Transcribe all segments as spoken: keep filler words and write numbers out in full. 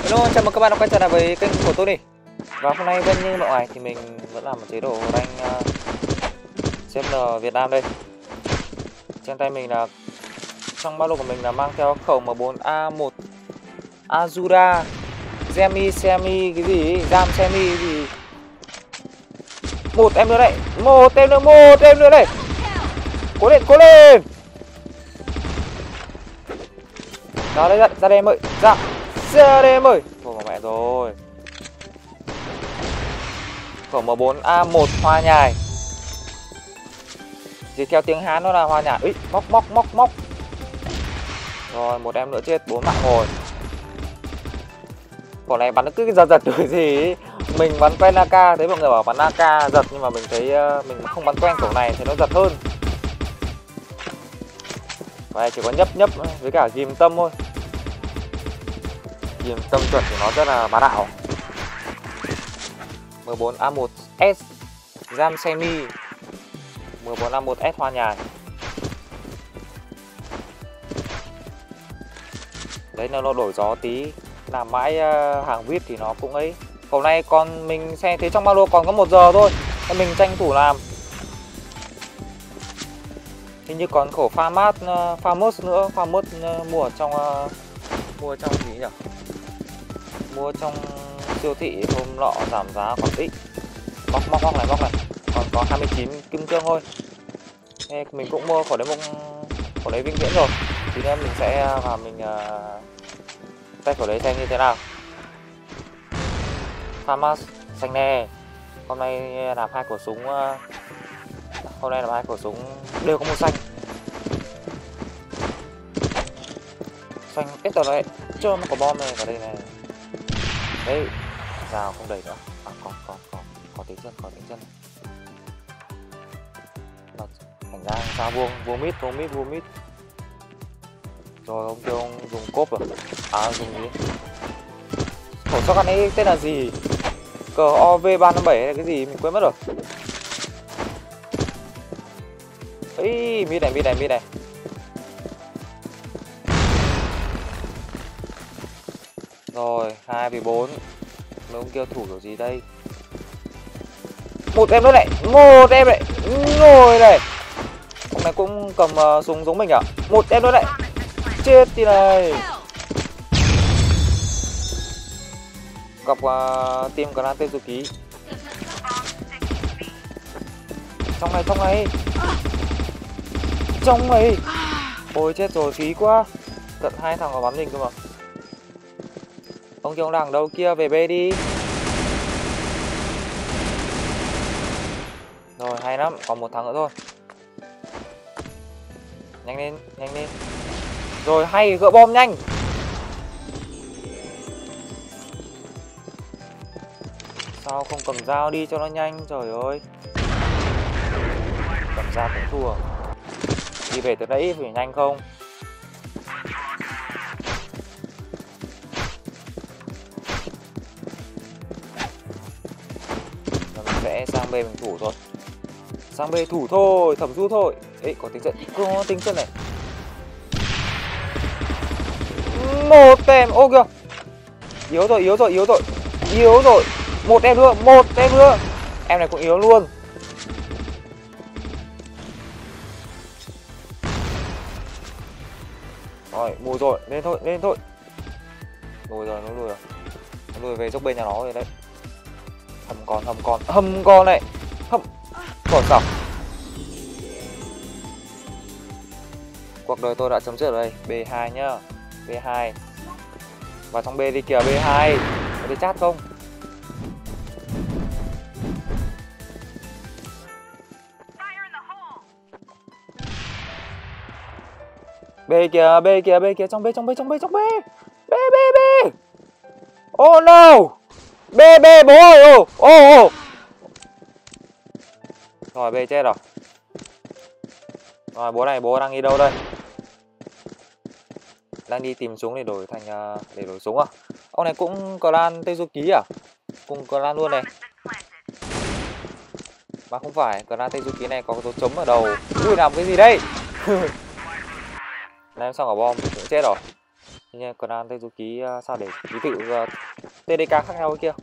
Hello, chào mừng các bạn đã quay trở lại với kênh của tôi đi. Và hôm nay vẫn như mọi ngày thì mình vẫn làm một chế độ rank uh, xê em en Việt Nam đây. Trên tay mình là trong ba lô của mình là mang theo khẩu M bốn A một Azura Semi Semi cái gì Jam Semi cái gì. Một em nữa đây, một em nữa, một em nữa đây. Cố lên, cố lên. Ra đây, ra, ra đây em ơi, ra, ra đây em ơi. Thôi mà mẹ rồi. Khẩu M bốn A một hoa nhài. Thì theo tiếng Hán nó là hoa nhài. Ý, móc móc móc móc. Rồi, một em nữa chết, bốn mạng rồi. Quả này bắn nó cứ giật giật cái gì ấy. Mình bắn quen a ca, thấy mọi người bảo bắn a ca giật, nhưng mà mình thấy uh, mình không bắn quen kiểu này thì nó giật hơn. Và chỉ có nhấp nhấp với cả ghim tâm thôi. Ghim tâm chuẩn thì nó rất là bá đạo. M bốn A một S Jam Semi, M bốn A một S hoa nhài. Đấy, nó đổi gió tí, làm mãi uh, hàng vê i pê thì nó cũng ấy. Khẩu này còn mình xem thấy trong ba lô còn có một giờ thôi, nên mình tranh thủ làm. Hình như còn khẩu Famas uh, Famas nữa, Famas uh, mua trong uh, mua trong gì nhỉ? Mua trong siêu thị hôm nọ giảm giá còn ít. Móc móc móc này, móc này. Còn có hai mươi chín kim cương thôi. Thế mình cũng mua khẩu đấy một khẩu đấy vĩnh viễn rồi. Thì nên mình sẽ vào mình uh, tay khẩu đấy xem như thế nào. Famas xanh nè. Hôm nay làm hai khẩu súng uh, hôm nay làm hai khẩu súng đều có màu xanh. Xanh hết rồi đấy. Chưa mà có bom này vào đây này. Đấy, rào không đẩy nữa. À, còn còn còn có tiếng chân, có tiếng chân. Thành ra sao vuông, vuông mít, vuông mít, vuông mít. Rồi ông kêu ông dùng cốp rồi. À, dùng gì? Khẩu shotgun ấy tên là gì? Cờ O V ba năm bảy hay cái gì mình quên mất rồi. Ấy, mít này, mít này, mít này. Rồi, hai vì bốn. Mấy ông kêu thủ kiểu gì đây? Một em nữa này, một em này. Ngồi này. Ông này cũng cầm uh, súng giống mình à? Một em nữa này. Chết đi này. Gặp uh, team Grand Tezuki. Trong này, trong này. Trong này. Ôi chết rồi, phí quá. Tận hai thằng có bắn mình cơ mà. Ông kia ông đằng đâu kia, về B đi. Rồi, hay lắm, còn một thằng nữa thôi. Nhanh lên, nhanh lên. Rồi, hay, gỡ bom nhanh. Sao không cầm dao đi cho nó nhanh, trời ơi. Cầm dao cũng thua. Đi về từ đấy phải nhanh không? Rồi mình sẽ sang B mình thủ thôi. Sang B thủ thôi, thẩm du thôi. Ấy, có tính trận, có tính trận này. Một tem, ô kìa. Yếu rồi, yếu rồi, yếu rồi. Yếu rồi. Một em nữa, một em nữa. Em này cũng yếu luôn. Rồi, mùi rồi, lên thôi, lên thôi. Lùi rồi, nó lùi rồi. Nó lùi về dốc bên nhà nó rồi đấy. Hầm con, hầm con, hầm con này. Hầm. Còn sao? Cuộc đời tôi đã chấm dứt ở đây. B hai nhá. B hai. Vào trong B đi kìa, B hai. Có đi chat không? B kìa, B kìa, B kìa, trong B, trong B, trong B, trong B. B, B, B. Oh no. B, B, bố ơi, ô, ô, ô. Rồi, B chết rồi. Rồi, bố này, bố đang đi đâu đây? Đang đi tìm súng để đổi thành, uh, để đổi súng à? Ông này cũng clan Tezuki à? Cùng clan luôn này. Mà không phải, clan Tezuki này có dấu chấm ở đầu. Ui, làm cái gì đây? Ném xong quả bom cũng chết rồi. Nhưng còn đang tay du ký uh, sao để ký tự uh, tê đê ca khác nhau kia.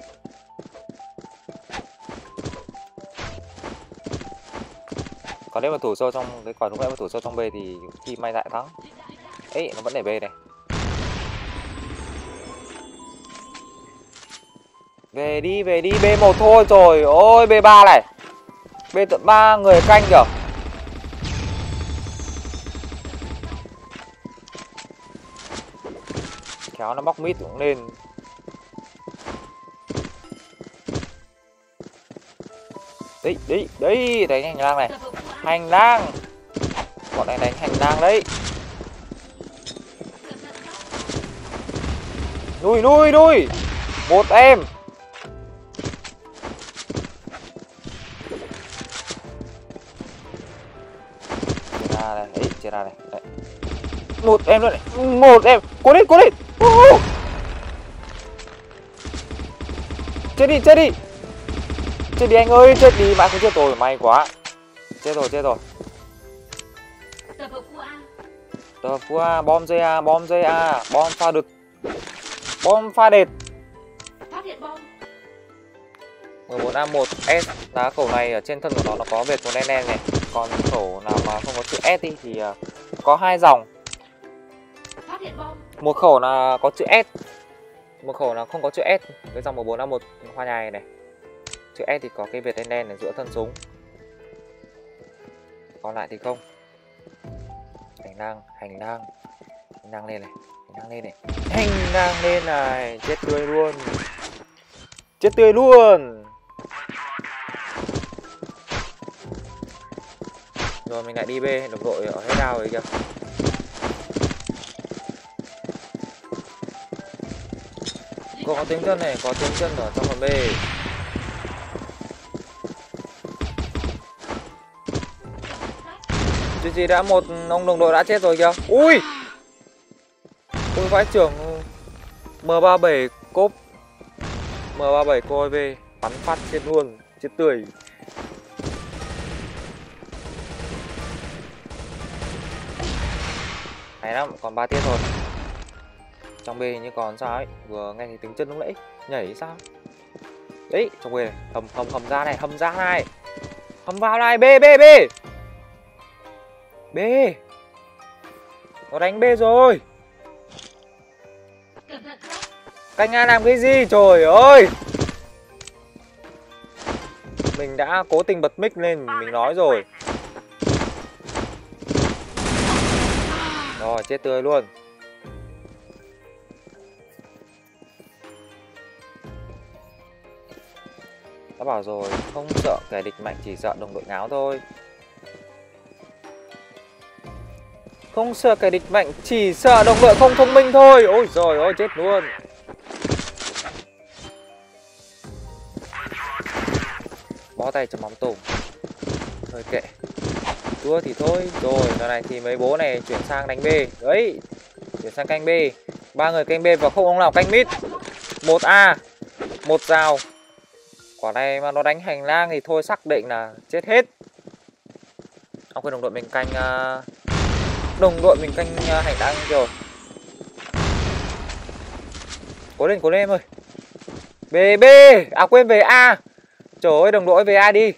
Còn nếu mà thủ sâu trong cái quả đúng vậy mà thủ sâu trong B thì khi may lại thắng. Ấy nó vẫn để B này. Về đi, về đi, B một thôi, trời ơi, B ba này. B tận ba người canh kìa. Kéo nó bóc mít cũng lên. Đấy, đấy, đấy, đánh hành lang này. Hành lang. Bọn này đánh hành lang đấy. Nuôi, nuôi, nuôi. Một em. Chia ra này, đấy, chia ra này. Đấy. Một em luôn này. Một em. Cố lên, cố lên. Uh. Chết đi, chết đi. Chết đi anh ơi, chết đi, mãi không chết rồi, may quá. Chết rồi, chết rồi. Tờ phu A, bom dây A, bom dây A, bom pha đực. Bom pha đệt. Phát hiện bom. mười bốn A một S là khẩu này ở trên thân của nó nó có vệt màu đen đen này. Còn khẩu nào mà không có chữ S đi thì uh, có hai dòng. Phát hiện bom. Một khẩu là có chữ S, một khẩu là không có chữ S. Cái dòng mười bốn A một hoa nhài này. Chữ S thì có cái vệt đen đen ở giữa thân súng. Còn lại thì không. Hành lang, hành lang. Hành lang lên này, hành lang lên này. Hành lang lên này, chết tươi luôn. Chết tươi luôn. Rồi mình lại đi B, đồng đội ở hết đao rồi kìa. Có tiếng chân này, có tiếng chân ở trong phần B. Chứ gì đã một ông đồng đội đã chết rồi kìa. Ui. Tôi vãi trưởng M ba bảy cốp. M ba bảy cô về bắn phát chết luôn, chết tươi. Hay lắm, còn ba tiết thôi. Trong B như còn sao ấy, vừa nghe thấy tiếng chân lúc nãy nhảy sao? Đấy, trong B này, hầm hầm hầm ra này, hầm ra này. Hầm vào này, B B B. B. Nó đánh B rồi. Canh A làm cái gì? Trời ơi. Mình đã cố tình bật mic lên, mình nói rồi. Rồi, chết tươi luôn. Đã bảo rồi, không sợ kẻ địch mạnh, chỉ sợ đồng đội ngáo thôi. Không sợ kẻ địch mạnh, chỉ sợ đồng đội không thông minh thôi. Ôi giời ơi, chết luôn. Bó tay cho mắm tôm. Thôi kệ. Thua thì thôi. Rồi, lần này thì mấy bố này chuyển sang đánh B. Đấy, chuyển sang canh B. Ba người canh B và không ông nào canh mid. Một A, một rào. Quả này mà nó đánh hành lang thì thôi xác định là chết hết. Ông quên đồng đội mình canh uh, đồng đội mình canh uh, hành lang rồi. Cố lên, cố lên em ơi. Về B, à quên về A. Trời ơi, đồng đội về A đi.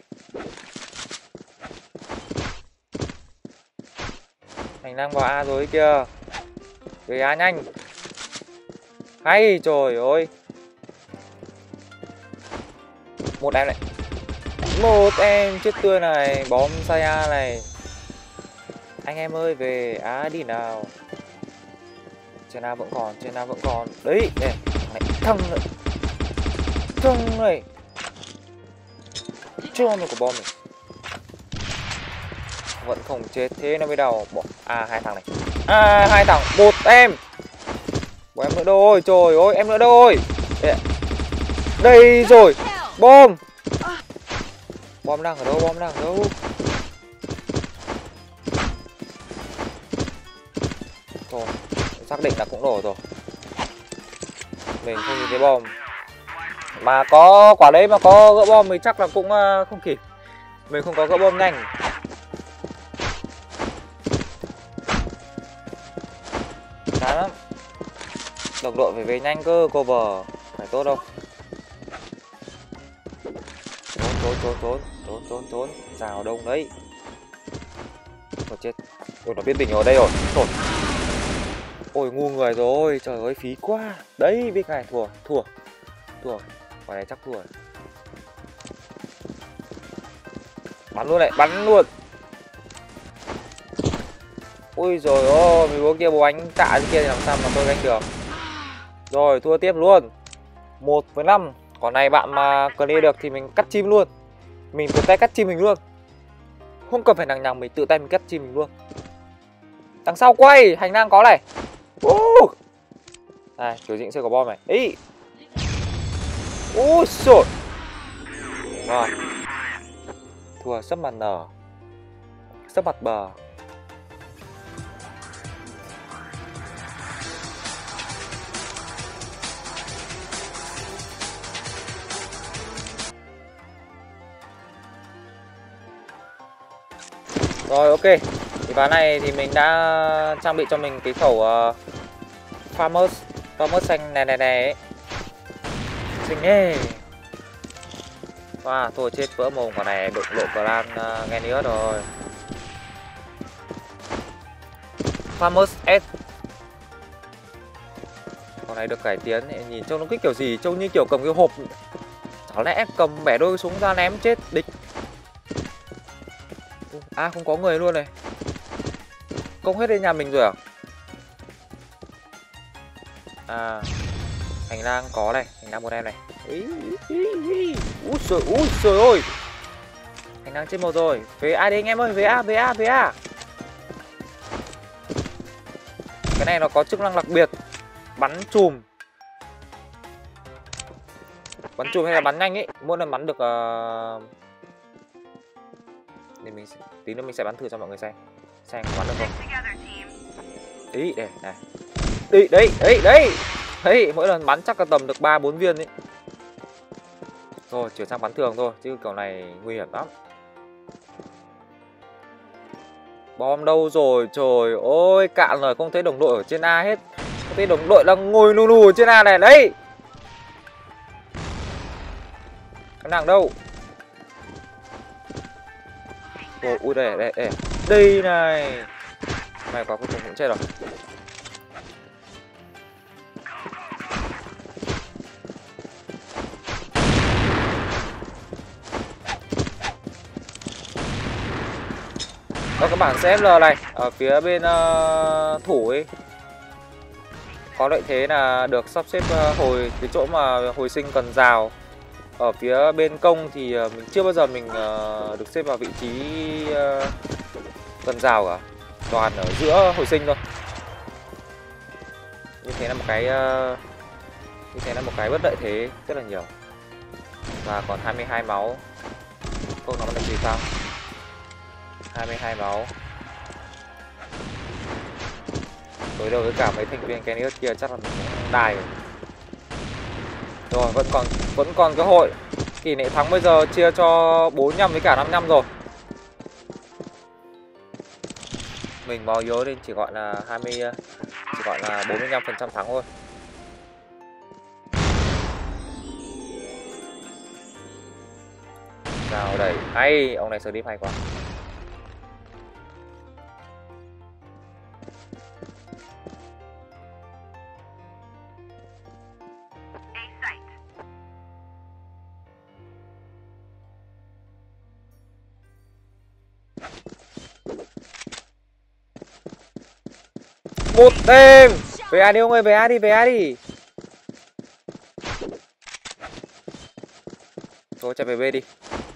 Hành lang vào A rồi kìa. Về A nhanh. Hay, trời ơi. Một em này. Một em chết tươi này. Bom say A này. Anh em ơi về A đi nào. Trên A vẫn còn, trên A vẫn còn. Đấy, đây. Thằng này. Thằng này. Cho nó của bom này. Vẫn không chết, thế nó mới đầu. Bỏ. À, hai thằng này. À, hai thằng. Một em. Bỏ em nữa đâu rồi. Trời ơi, em nữa đâu rồi. Đây, đây rồi. Bom. Bom đang ở đâu, bom đang ở đâu. Thôi, xác định là cũng đổ rồi. Mình không nhìn thấy bom. Mà có quả đấy mà có gỡ bom thì chắc là cũng uh, không kịp. Mình không có gỡ bom nhanh. Chán lắm. Đồng đội phải về nhanh cơ, cover phải tốt đâu. Trốn trốn trốn trốn trốn trốn trốn, rào đông đấy. Ôi chết. Ôi nó biết mình ở đây rồi. Thôi. Ôi ngu người rồi, trời ơi phí quá. Đấy biết này, thua, thua. Thua. Quả này chắc thua. Bắn luôn này, bắn luôn. Ui rồi ôi, mình có kia bố ánh tạ dưới kia thì làm sao mà tôi gánh được. Rồi thua tiếp luôn. Một với năm. Còn này bạn mà clear được thì mình cắt chim luôn. Mình tự tay cắt chim mình luôn. Không cần phải nằng nhằng, mình tự tay mình cắt chim mình luôn. Đằng sau quay, hành lang có này. uh. Này, kiểu dĩnh sẽ có bom này. Ý. Ui xồi. Rồi. Thua sấp mặt nở. Sấp mặt bờ. Rồi ok. Thì ván này thì mình đã trang bị cho mình cái khẩu uh, Farmers Farmers xanh này này này ấy. Xinh ghê. Wow, thôi chết vỡ mồm, quả này đụng lộ clan uh, nghe nữa rồi. Farmers S. Con này được cải tiến, nhìn trông nó cái kiểu gì, trông như kiểu cầm cái hộp. Chả lẽ cầm bẻ đôi súng ra ném chết địch. À không có người luôn này. Công hết đến nhà mình rồi à? À hành lang có này, hành lang một em này. Úi trời, úi trời ơi. Hành lang trên một rồi. Về A đi anh em ơi, về A, về A, về A. Cái này nó có chức năng đặc biệt. Bắn chùm. Bắn chùm hay là bắn nhanh ấy, mỗi lần bắn được uh... thì mình sẽ... tí nữa mình sẽ bắn thử cho mọi người xem. Xem có bắn được không. Ý đây này. Đi đấy, đấy, đấy. Đấy, mỗi lần bắn chắc là tầm được ba bốn viên ấy. Thôi, chuyển sang bắn thường thôi, chứ kiểu này nguy hiểm lắm. Bom đâu rồi, trời ơi, cạn rồi, không thấy đồng đội ở trên A hết. Không thấy đồng đội đang ngồi nù nù ở trên A này, đấy. Cái nàng đâu? Ôi, ui đây, đây, đây. Đây này. Mày quá cuối cùng cũng chết rồi. Ở các bảng xê ép lờ này, ở phía bên uh, thủ ấy có lợi thế là được sắp xếp uh, hồi cái chỗ mà hồi sinh cần rào. Ở phía bên công thì uh, mình chưa bao giờ mình uh, được xếp vào vị trí uh, cần rào cả, toàn ở giữa hồi sinh thôi. Như thế là một cái uh, như thế là một cái bất lợi thế rất là nhiều. Và còn hai mươi hai máu, không nó được gì sao? hai mươi hai máu. Đối đầu với cả mấy thành viên Kenius kia chắc là mình cũng đài rồi. Rồi vẫn còn vẫn còn cơ hội. Tỷ lệ thắng bây giờ chia cho bốn năm với cả năm năm rồi. Mình báo yếu nên chỉ gọi là hai mươi, chỉ gọi là bốn mươi lăm phần trăm thắng thôi. Nào đẩy hay, ông này xử lý hay quá. Một đêm. Về A đi ông ơi, về A đi, về A đi. Thôi chạy về B đi.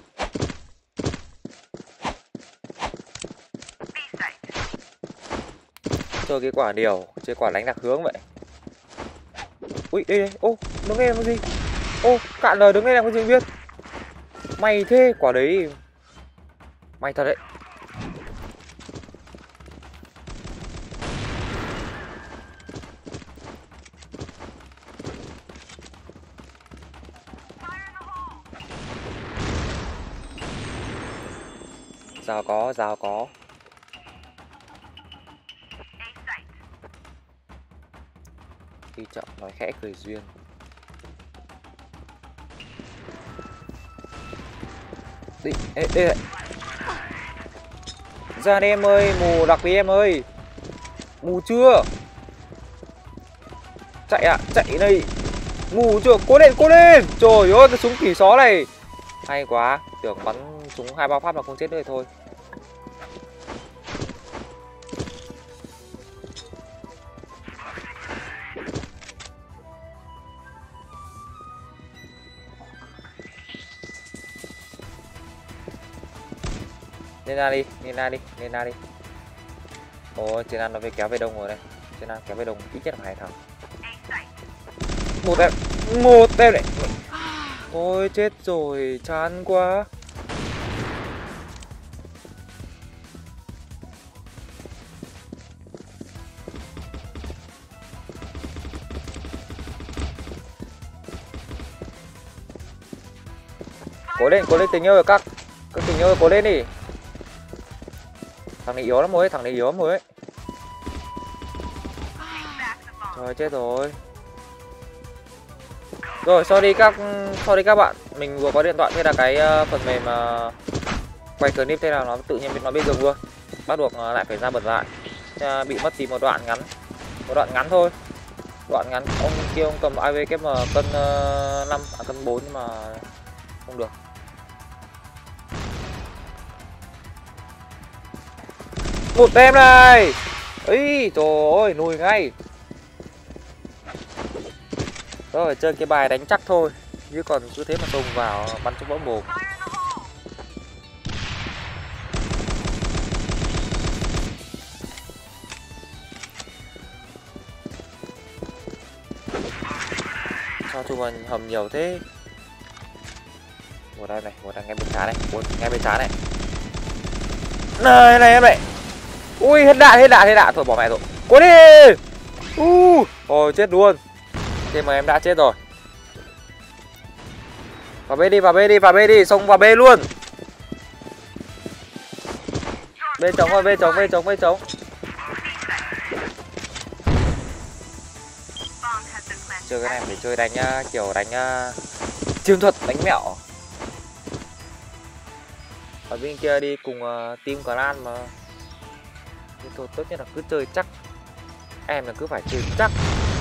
Chơi cái quả điều, chơi quả đánh lạc hướng vậy. Ui đây đây, ô đứng đây làm cái gì? Ô cạn lời đứng đây làm cái gì biết? Mày thế, quả đấy mày thật đấy. Rào có, rào có. Đi chậm nói khẽ cười duyên. Đi, ê, ê. Ra đi em ơi, mù đặc đi em ơi. Mù chưa? Chạy ạ, à, chạy đây. Mù chưa? Cố lên, cố lên. Trời ơi, cái súng khỉ xó này. Hay quá, tưởng bắn súng hai ba phát mà không chết nữa thôi. Lên ra đi, lên ra đi, lên ra đi. Ôi, trên ăn nó về kéo về đông rồi đây. Trên ăn kéo về đông ít nhất là hai thằng. Một em, một em này. Ôi chết rồi, chán quá. Cố lên, cố lên tình yêu rồi các. Các tình yêu rồi, cố lên đi. Thằng này yếu lắm rồi ấy, thằng này yếu lắm rồi ấy. Trời chết rồi. Rồi, sorry các sorry các bạn, mình vừa có điện thoại thế là cái uh, phần mềm uh, quay clip thế là nó tự nhiên nó bị dừng luôn. Bắt buộc uh, lại phải ra bật lại. Uh, bị mất tí một đoạn ngắn. Một đoạn ngắn thôi. Đoạn ngắn ông kia ông cầm i vê ép em cân uh, năm à cân bốn nhưng mà không được. Một tem này. Ấy trời ơi, nùi ngay. Rồi chơi cái bài đánh chắc thôi, chứ còn cứ thế mà xông vào bắn cho vỡ mồm. Sao tụi mình hầm nhiều thế? Một đây này, một đang ngay bên trái này, một ngay bên trái này. Này này em này. Ui hết đạn, hết đạn, hết đạn, thôi bỏ mẹ rồi. Cố đi. U, ôi chết luôn. Thế mà em đã chết rồi. Vào B đi, vào B đi, vào B đi, xông vào B luôn. B trống rồi, B trống, B trống, B trống. Chơi cái này phải chơi đánh uh, kiểu đánh uh, chiến thuật, đánh mẹo. Ở bên kia đi cùng uh, team clan mà. Thì thôi tốt nhất là cứ chơi chắc. Em là cứ phải chơi chắc.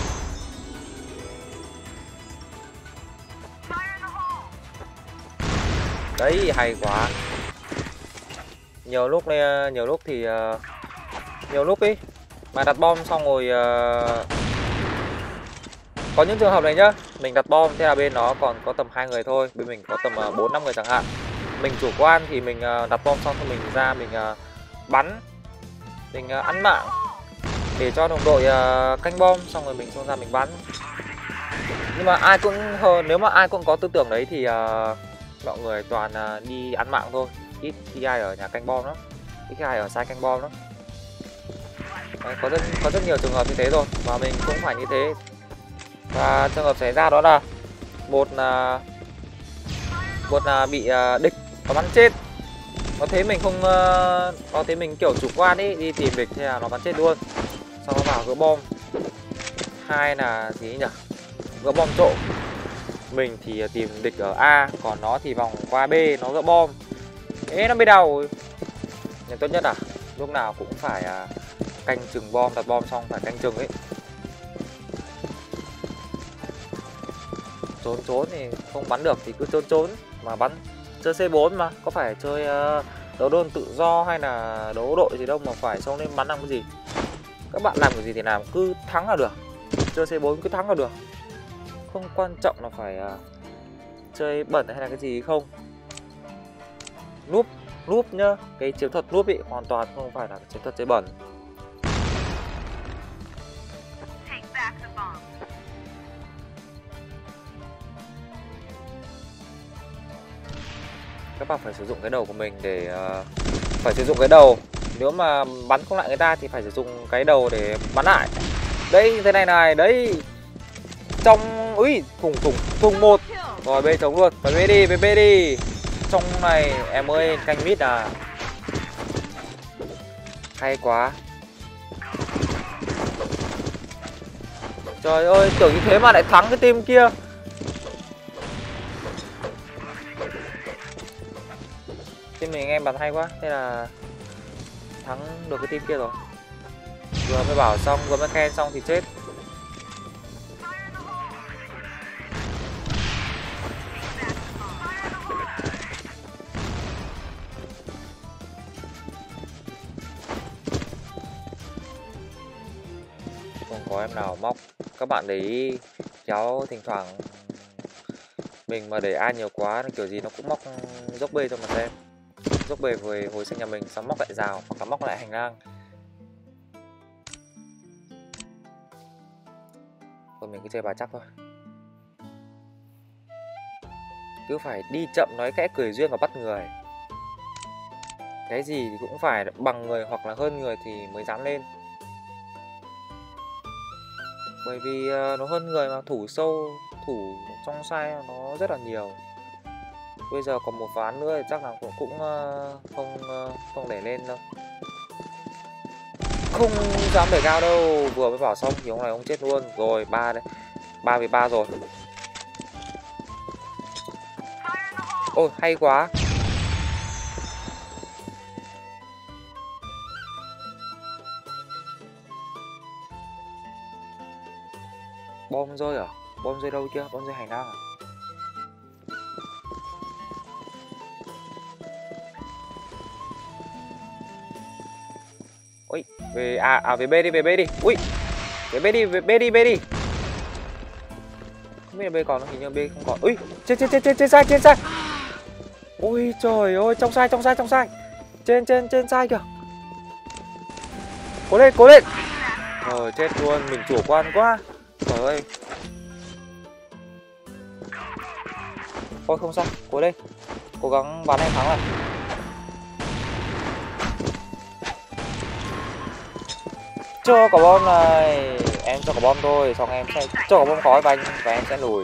Đấy hay quá. Nhiều lúc này, nhiều lúc thì uh, nhiều lúc đi mà đặt bom xong rồi uh, có những trường hợp này nhá, mình đặt bom thế là bên nó còn có tầm hai người thôi, bên mình có tầm bốn năm người chẳng hạn. Mình chủ quan thì mình uh, đặt bom xong thì mình ra mình uh, bắn, mình uh, ăn mạng để cho đồng đội uh, canh bom, xong rồi mình xông ra mình bắn. Nhưng mà ai cũng nếu mà ai cũng có tư tưởng đấy thì uh, mọi người toàn uh, đi ăn mạng thôi, ít khi ai ở nhà canh bom lắm, ít khi ai ở sai canh bom lắm. Đấy, có rất có rất nhiều trường hợp như thế rồi và mình cũng phải như thế. Và trường hợp xảy ra đó là một là một là bị uh, địch nó bắn chết, có thế mình không uh, có thế mình kiểu chủ quan ấy đi tìm địch thế là nó bắn chết luôn, sau đó vào gỡ bom. Hai là gì nhỉ, gỡ bom trộm. Mình thì tìm địch ở A, còn nó thì vòng qua B nó gỡ bom. Ê nó mới đầu. Nhưng tốt nhất là lúc nào cũng phải uh, canh chừng bom, đặt bom xong phải canh chừng ấy. Trốn trốn thì không bắn được thì cứ trốn trốn mà bắn. Chơi C bốn mà, có phải chơi uh, đấu đôn tự do hay là đấu đội gì đâu mà phải xông lên bắn làm cái gì. Các bạn làm cái gì thì làm, cứ thắng là được. Chơi C bốn cứ thắng là được. Không quan trọng là phải uh, chơi bẩn hay là cái gì không. Núp, núp nhá, cái chiến thuật núp bị hoàn toàn không phải là chiến thuật chơi bẩn. Các bạn phải sử dụng cái đầu của mình để uh, phải sử dụng cái đầu. Nếu mà bắn không lại người ta thì phải sử dụng cái đầu để bắn lại. Đấy thế này này, đấy. Trong ui thùng thùng thùng một. Rồi B chống luôn. Phải B đi, B đi. Trong này em ơi, canh mít à. Hay quá. Trời ơi, tưởng như thế mà lại thắng cái team kia. Team mình anh em bắn hay quá, thế là thắng được cái team kia rồi. Vừa mới bảo xong, vừa mới khen xong thì chết. Không có em nào móc. Các bạn để ý kéo thỉnh thoảng mình mà để A nhiều quá kiểu gì nó cũng móc dốc B cho mà xem. Dốc B về hồi sinh nhà mình xong móc lại rào hoặc là móc lại hành lang. Thôi mình cứ chơi bà chắc thôi. Cứ phải đi chậm nói kẽ cười duyên và bắt người. Cái gì thì cũng phải bằng người hoặc là hơn người thì mới dám lên. Bởi vì nó hơn người mà thủ sâu, thủ trong sai nó rất là nhiều. Bây giờ còn một ván nữa thì chắc là cũng cũng không không để lên đâu. Không dám để cao đâu, vừa mới bảo xong thì ông này ông chết luôn. Rồi ba đấy, ba về ba rồi. Ôi hay quá. Bom rơi à? Bom rơi đâu kia? Bom rơi hành lang à? Ui, về à à về B đi, về B đi. Ui. Về B đi, về B đi, B đi. Không biết là B còn không, hình như B không còn. Ui, trên trên trên trên trên sai, trên sai. Ôi trời ơi, trong sai, trong sai, trong sai. Trên trên trên sai kìa. Cố lên, cố lên. Trời chết luôn, mình chủ quan quá. Trời ơi. Thôi không sao, cố lên. Cố gắng bắn em thắng này. Cho quả bom này. Em cho quả bom thôi, xong em sẽ cho quả bom khói banh và em sẽ lùi.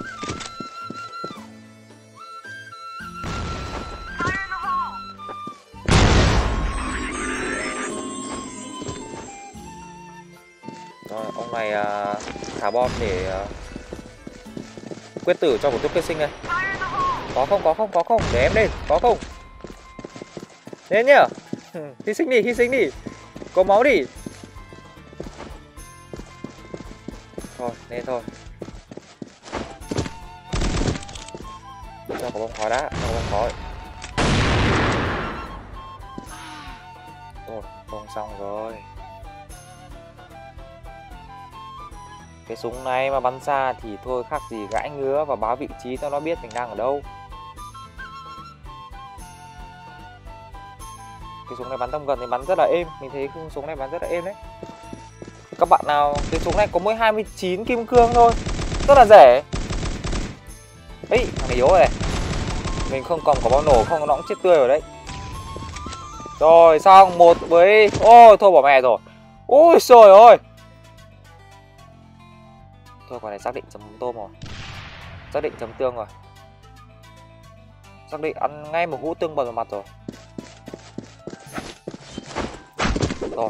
Rồi, ông này uh, thả bom để uh, quyết tử cho một tiếp kết sinh này. Có không, có không, có không, để em lên, có không. Lên nhá. Hy sinh đi, hy sinh đi. Có máu đi. Thôi, lên thôi. Cho có bom khói đã, cho có bom khói. Rồi, không xong rồi. Cái súng này mà bắn xa thì thôi khác gì gãi ngứa và báo vị trí cho nó biết mình đang ở đâu. Cái súng này bắn tầm gần thì bắn rất là êm. Mình thấy cái súng này bắn rất là êm đấy. Các bạn nào, cái súng này có mỗi hai mươi chín kim cương thôi, rất là rẻ. Ấy, thằng này yếu rồi này. Mình không còn có bom nổ không nó cũng chết tươi rồi đấy. Rồi xong một với. Ôi thôi bỏ mẹ rồi. Ôi trời ơi. Thôi quả này xác định chấm tôm rồi. Xác định chấm tương rồi. Xác định ăn ngay một hũ tương bật vào mặt rồi. Rồi.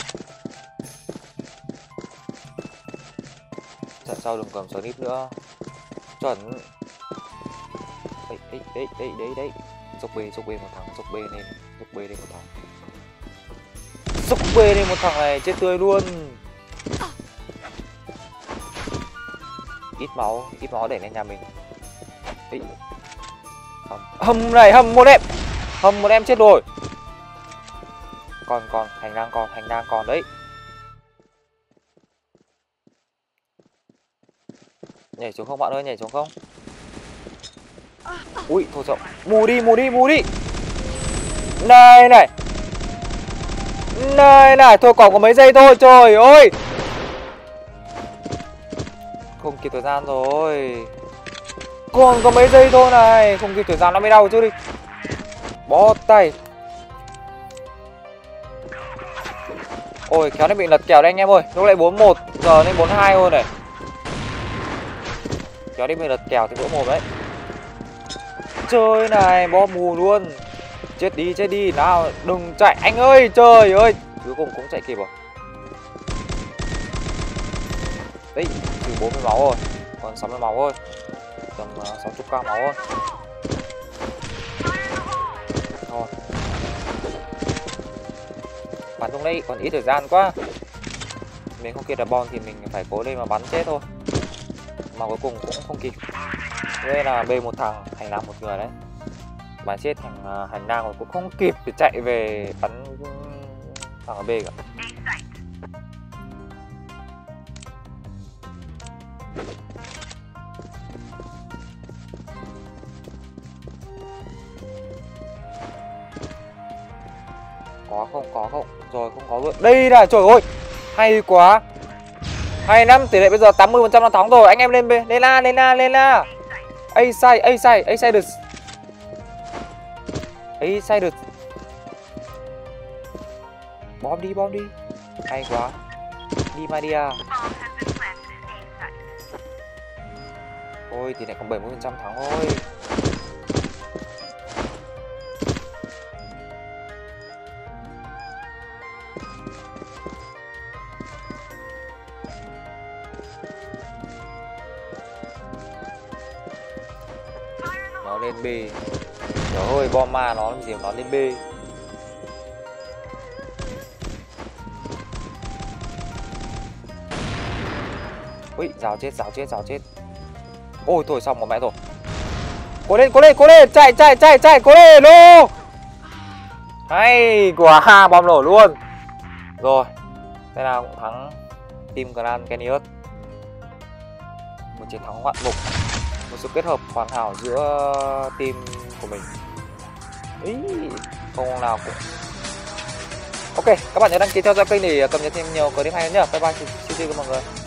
Trận sau đừng cầm sniper nữa. Chuẩn. Đấy, đấy, đấy, đấy, đấy, đấy. Dốc B, dốc B một thằng, dốc B lên. Dốc B lên một thằng. Dốc B lên một thằng này, chết tươi luôn. Ít máu, ít máu để lên nhà mình. Đấy. Hầm. Hầm này, hầm một em. Hầm một em chết rồi. Còn, còn, hành lang còn, hành lang còn đấy. Nhảy xuống không bạn ơi, nhảy xuống không? Ui, thôi rộng. Mù đi, mù đi, mù đi. Này này. Này này, thôi còn có mấy giây thôi, trời ơi. Không kịp thời gian rồi. Còn có mấy giây thôi này. Không kịp thời gian nó mới đau chứ đi. Bó tay. Ôi, khéo nó bị lật kèo đây anh em ơi. Lúc lại bốn một, giờ lên bốn hai thôi này. Kéo đi mình lật kèo thì vỡ mồm đấy. Chơi này, bom mù luôn. Chết đi, chết đi. Nào, đừng chạy anh ơi, trời ơi. Cuối cùng cũng chạy kịp rồi. Đấy, trừ bốn mươi máu rồi, còn sáu mươi máu thôi, tầm uh, sáu mươi k máu thôi. Thôi, bắn trong đây còn ít thời gian quá, mình không kịp đập bom thì mình phải cố lên mà bắn chết thôi, mà cuối cùng cũng không kịp. Đây là B một thằng, hành lang một người đấy, bắn chết thằng uh, hành lang rồi cũng không kịp để chạy về bắn thằng ở B cả. Có không, có không, rồi không có luôn. Đây là trời ơi, hay quá, hay lắm. Tỷ lệ bây giờ tám mươi phần trăm là thắng rồi. Anh em lên B, lên A, lên A, lên A. A side, A side, A side được, A side được. Bom đi, bom đi, hay quá. Đi Maria. Ôi tỷ lệ còn bảy mươi phần trăm thắng thôi. Nó lên B. Trời ơi, bom ma nó làm gì mà nó lên B. Ui, rào chết, rào chết, rào chết. Ôi thôi xong rồi mẹ rồi. Cố lên, cố lên, cố lên, chạy, chạy, chạy, chạy, cố lên, lô. Hay quá, bom nổ luôn. Rồi, thế nào cũng thắng team Grand Canyon. Một chiến thắng ngoạn mục, một sự kết hợp hoàn hảo giữa team của mình. Ý, không nào cũng. Ok, các bạn nhớ đăng ký theo dõi kênh để cập nhật thêm nhiều clip hay hơn nhé. Bye bye, xin chào mọi người.